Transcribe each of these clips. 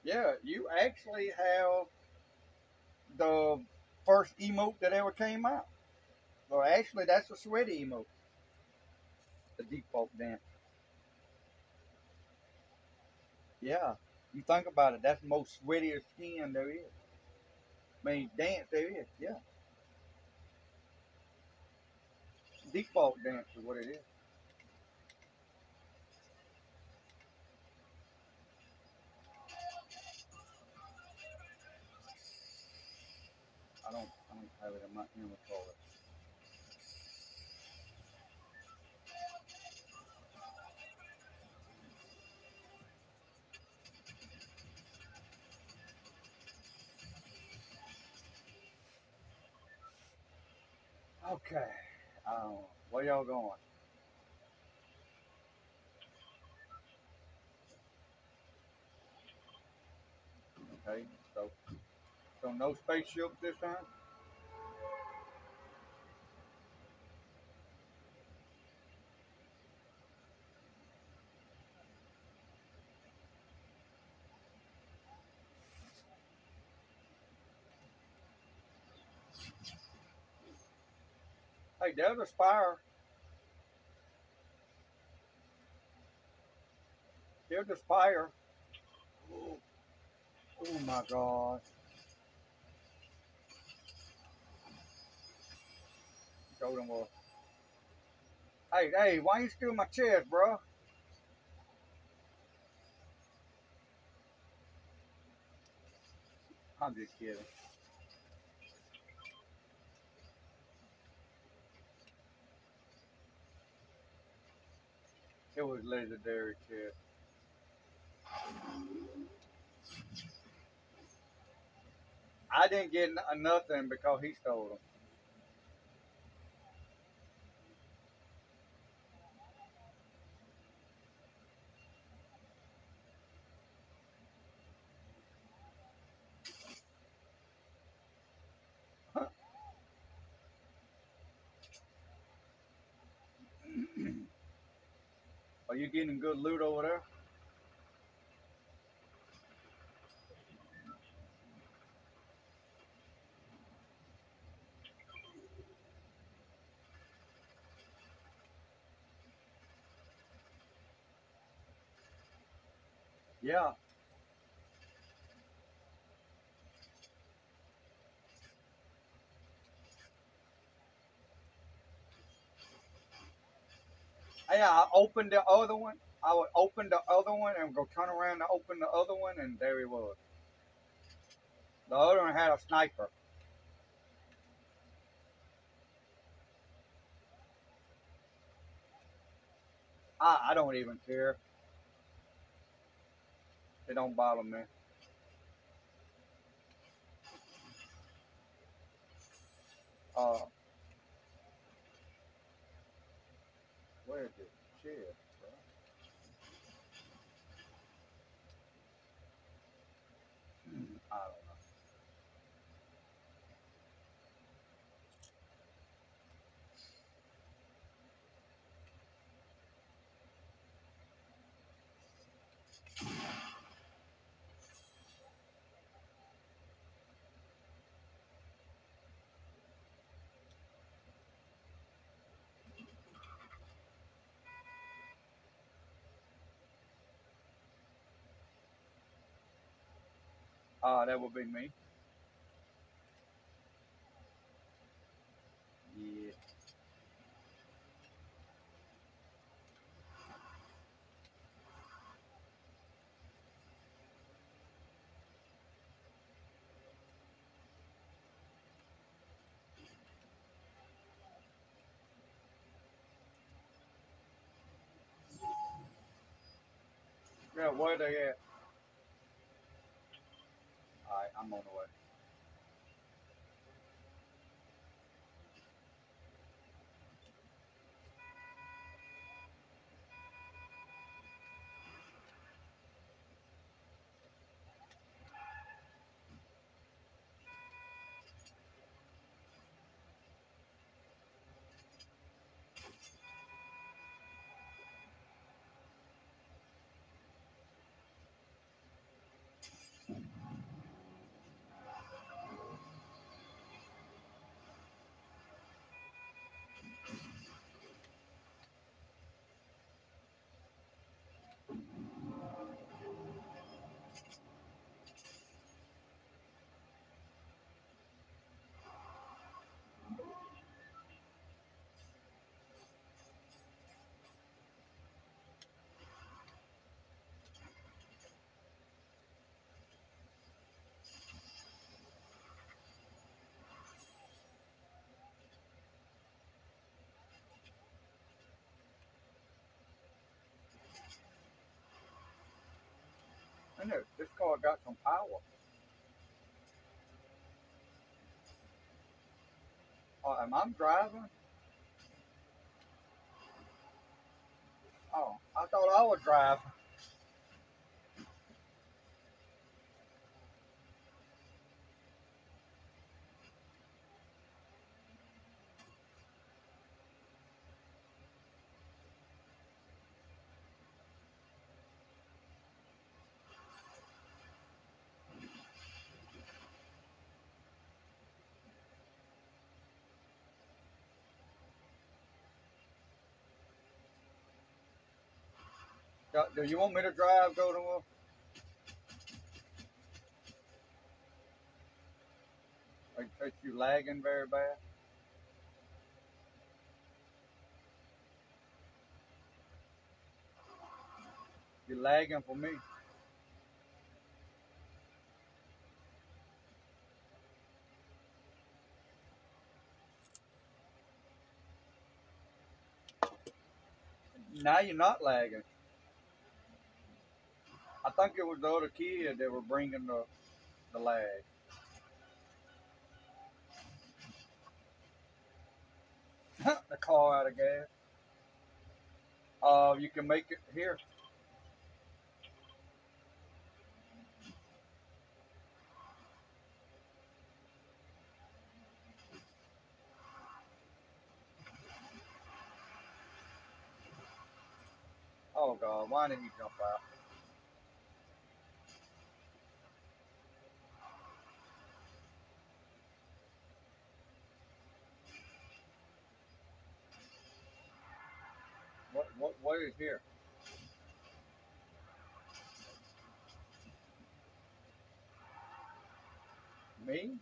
Yeah, you actually have the first emote that ever came out. Well, actually, that's a sweaty emote, the default dance. Yeah, you think about it, that's the most sweatiest skin there is. I mean, dance there is. Yeah, default dance is what it is. I don't have it in my inventory. Okay, where y'all going? Okay, so no spaceship this time. Hey, there's a spire. There's a spire. Oh, oh my God. Told him, well, hey, why you steal my chest, bro? I'm just kidding. It was legendary chest. I didn't get nothing because he stole them. Are you getting good loot over there? Yeah. Yeah, I opened the other one. I would open the other one and go turn around to open the other one, and there he was. The other one had a sniper. I don't even care. It don't bother me. Uh, where's this shit, bro? I don't know. That would be me. Yeah. Yeah, where they at? All right, I'm on the way. And this car got some power. Am I driving? Oh, I thought I was driving. Do you want me to drive? Go to like you lagging very bad. You're lagging for me. Now you're not lagging. I think it was the other kid that were bringing the lag. The car out of gas. You can make it here. Oh God, why didn't you jump out? What is here? Me?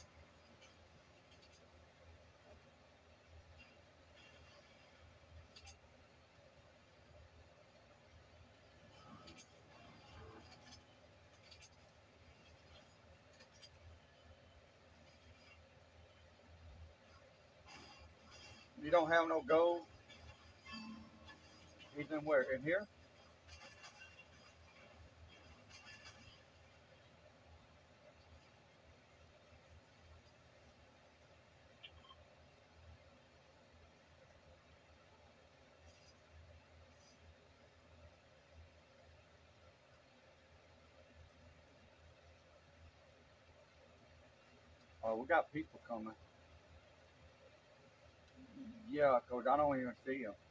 You don't have no gold? He's in where? In here? Oh, we got people coming. Yeah, cause I don't even see them.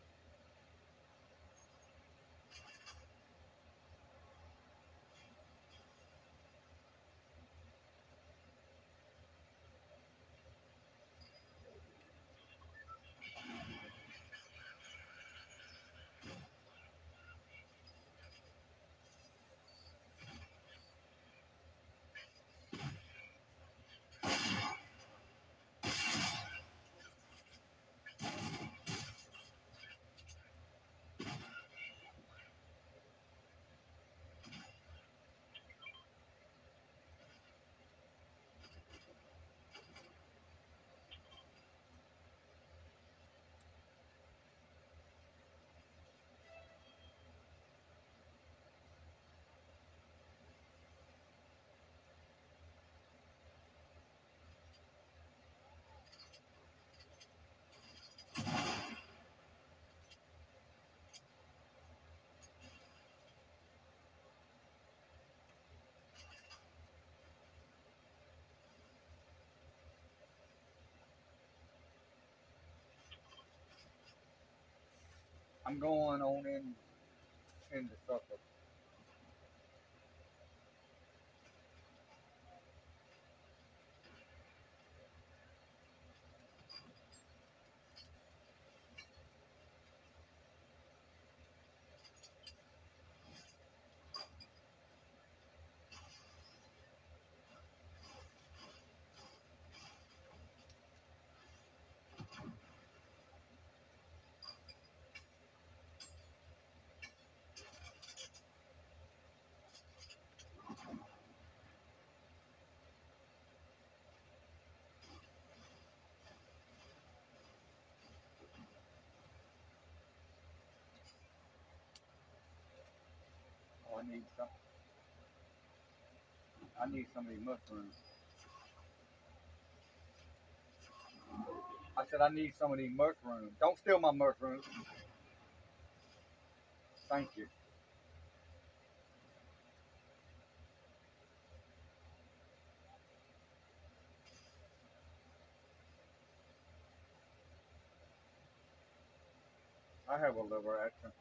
I'm going on in the circle. Oh, I need something. I need some of these mushrooms. I said I need some of these mushrooms. Don't steal my mushrooms. Thank you. I have a liver action.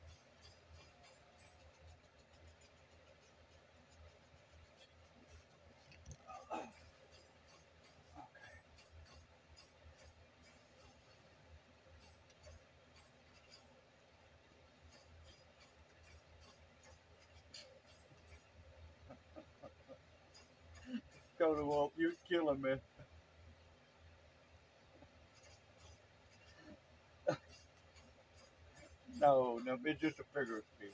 Go to Wolf, you're killing me. No, no, it's just a figure of speech.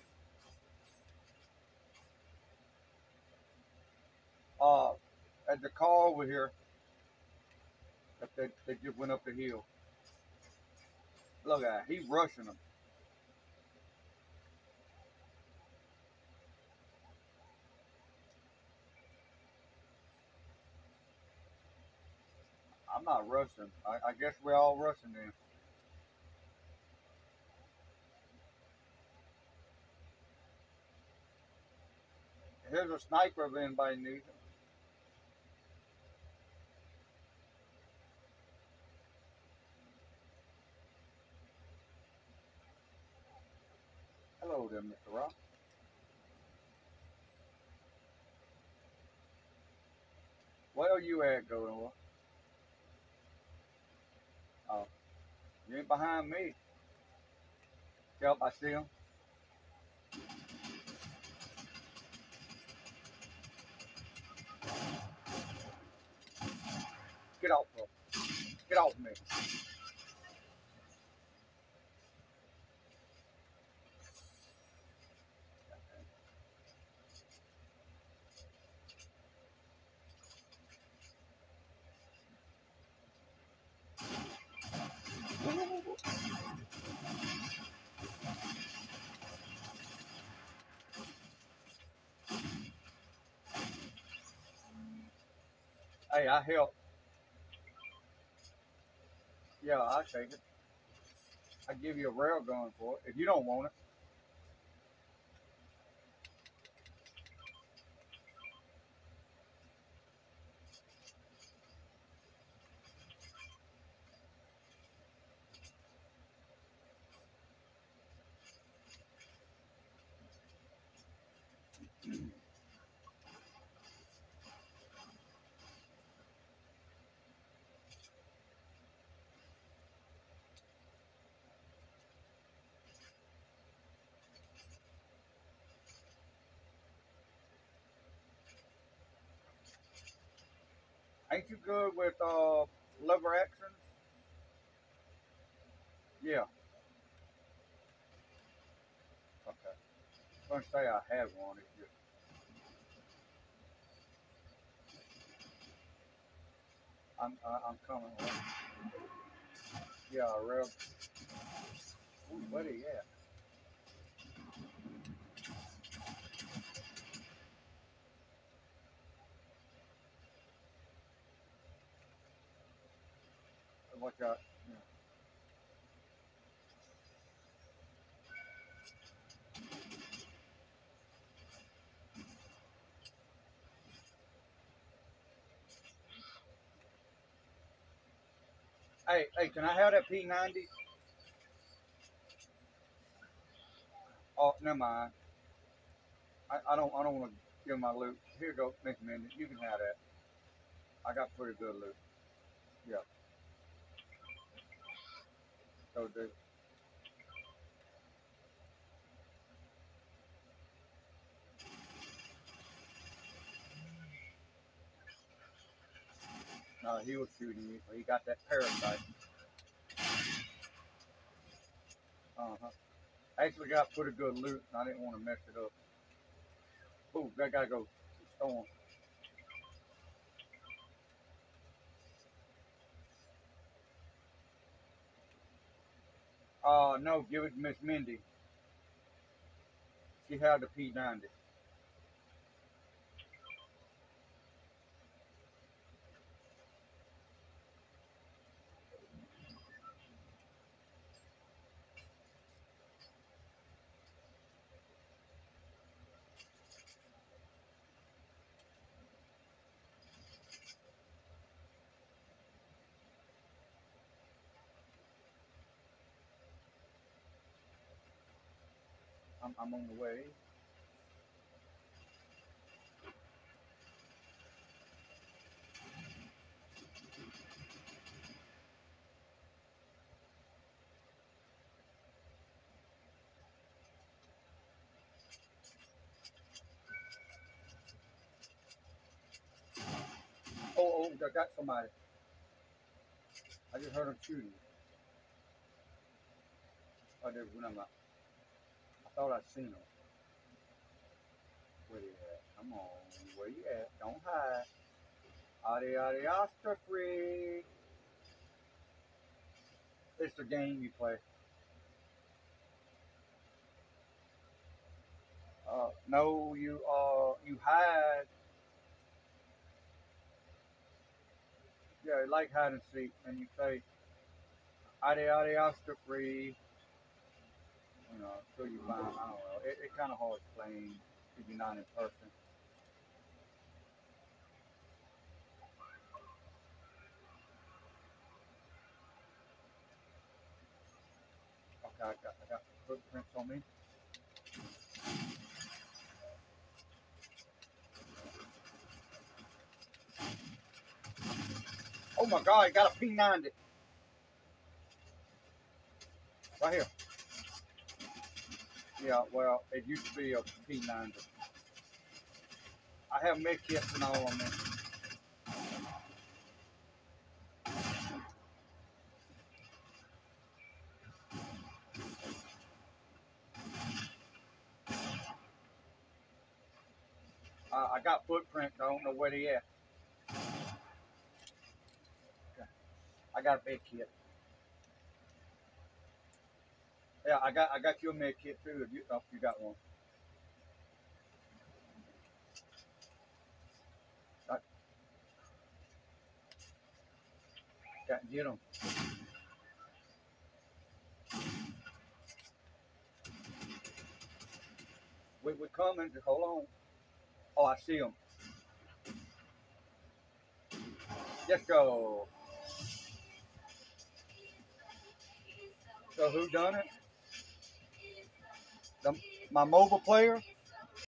Uh, at the car over here, that they just went up the hill. Look at it, he's rushing them. I'm not rushing. I guess we're all rushing then. Here's a sniper if anybody needs it. Hello there, Mr. Rock. Where you at, going? Oh, you ain't behind me. Yep, I see him. Get off of Get off me. Hey, I help. Yeah, I take it. I give you a rail gun for it if you don't want it. Ain't you good with lever action? Yeah. Okay. I'm gonna say I have one. If you, I'm coming. Yeah, real. Ooh, what are you at? Watch out. Yeah. Hey, can I have that P90? Oh, never mind. I don't want to give my loot. Here you go, Miss Mindy. You can have that. I got pretty good loot. Yeah. So no, he was shooting me. But he got that parasite. Uh-huh. I actually got pretty good loot, and I didn't want to mess it up. Ooh, I gotta go. Storm. No, give it to Miss Mindy. She had the P90. I'm on the way. Oh, I got somebody. I just heard him shooting. Oh, there's one of them. I thought I'd seen him. Where you at? Come on. Where you at? Don't hide. Adi, Oscar free. It's the game you play. No, you hide. Yeah, like hide and seek, and you say Adi, Oscar free. You know, until you find. I don't know. It kind of hard playing if you're not in person. Okay, I got footprints on me. Oh my God, I got a P90 right here. Yeah, well, it used to be a P90. I have med kits and all on me. I got footprints. I don't know where they at. Okay. I got a med kit. Yeah, I got you a med kit too. If you got one. I get them. We're coming. Just hold on. Oh, I see them. Let's go. So who done it? The, my mobile player.